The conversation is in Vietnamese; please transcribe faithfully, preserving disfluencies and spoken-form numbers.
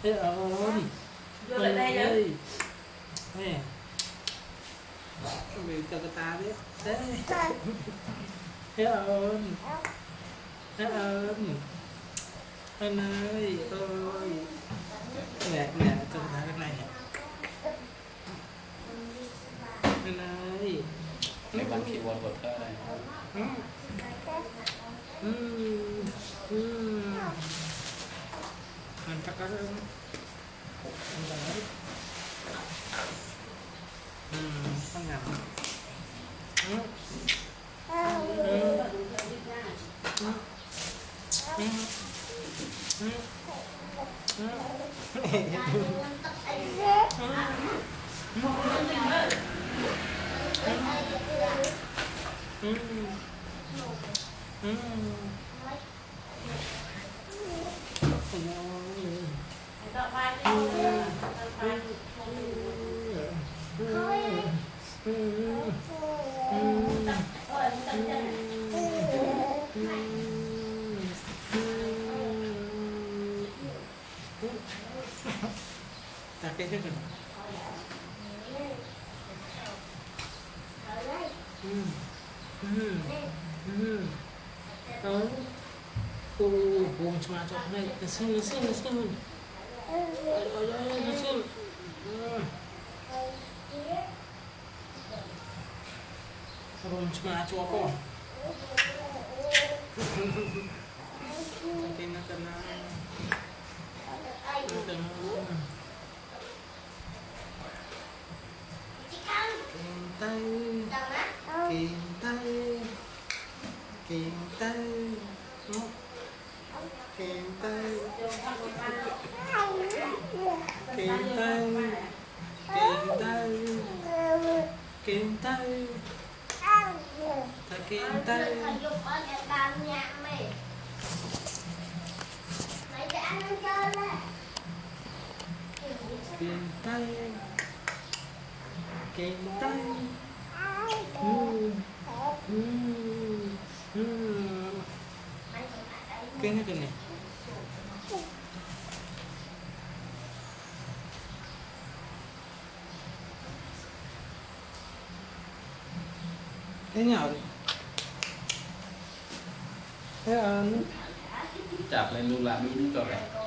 thế ơn Vô lại đây ơi nè vì cho người ta biết thế thế ơn thế ơn anh ơi ơi nè nè cho người ta cái này anh ơi cái bàn keyboard của thơ này ừ ừ ừ anh chắc cái anh đấy ừ con ngầm ừ ừ ừ ừ ừ ta cái hết rồi ừ ừ ừ đó ô buông cho cho này xin xin xin ôi ôi ôi xin buông cho cho con cái nó cần tay kìm tay kìm tay kìm tay kìm tay kìm tay kìm tay ta kìm tay kìm tay kìm tay ừ ừ ừ cái này cái này thế nào thế ơn chạp lên luôn là đi đi rồi